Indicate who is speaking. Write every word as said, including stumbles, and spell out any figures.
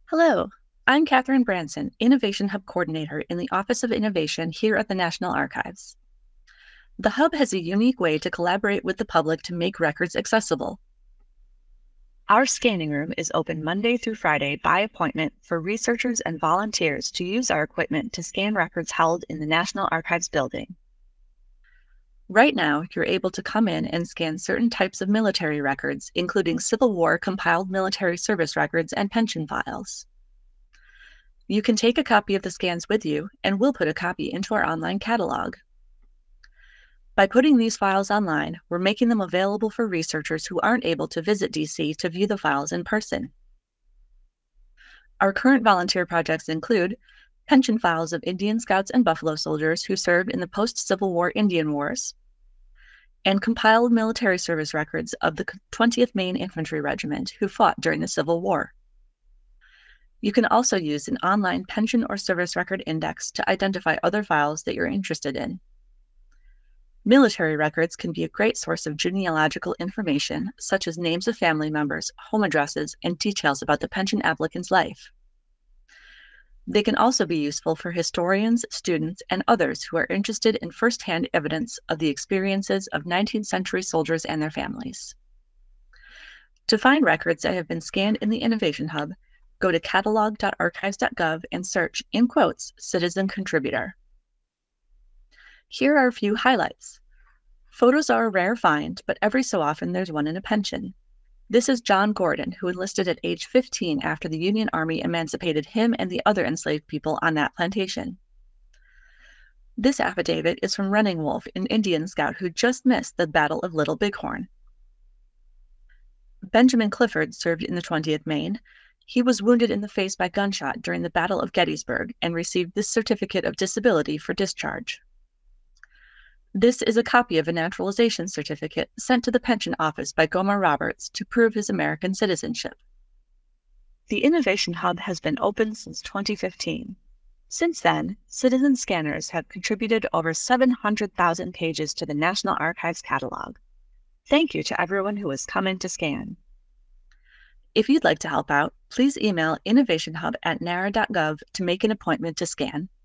Speaker 1: Hello, I'm Katherine Branson, Innovation Hub Coordinator in the Office of Innovation here at the National Archives. The Hub has a unique way to collaborate with the public to make records accessible. Our scanning room is open Monday through Friday by appointment for researchers and volunteers to use our equipment to scan records held in the National Archives building. Right now, you're able to come in and scan certain types of military records, including Civil War compiled military service records and pension files. You can take a copy of the scans with you, and we'll put a copy into our online catalog. By putting these files online, we're making them available for researchers who aren't able to visit D C to view the files in person. Our current volunteer projects include pension files of Indian Scouts and Buffalo Soldiers who served in the post-Civil War Indian Wars, and compiled military service records of the twentieth Maine Infantry Regiment who fought during the Civil War. You can also use an online pension or service record index to identify other files that you're interested in. Military records can be a great source of genealogical information, such as names of family members, home addresses, and details about the pension applicant's life. They can also be useful for historians, students, and others who are interested in firsthand evidence of the experiences of nineteenth century soldiers and their families. To find records that have been scanned in the Innovation Hub, go to catalog dot archives dot gov and search, in quotes, Citizen Contributor. Here are a few highlights. Photos are a rare find, but every so often there's one in a pension. This is John Gordon, who enlisted at age fifteen after the Union Army emancipated him and the other enslaved people on that plantation. This affidavit is from Running Wolf, an Indian scout who just missed the Battle of Little Bighorn. Benjamin Clifford served in the twentieth Maine. He was wounded in the face by gunshot during the Battle of Gettysburg and received this certificate of disability for discharge. This is a copy of a naturalization certificate sent to the pension office by Gomer Roberts to prove his American citizenship. The Innovation Hub has been open since twenty fifteen. Since then, citizen scanners have contributed over seven hundred thousand pages to the National Archives catalog. Thank you to everyone who has come in to scan. If you'd like to help out, please email innovationhub at nara dot gov to make an appointment to scan.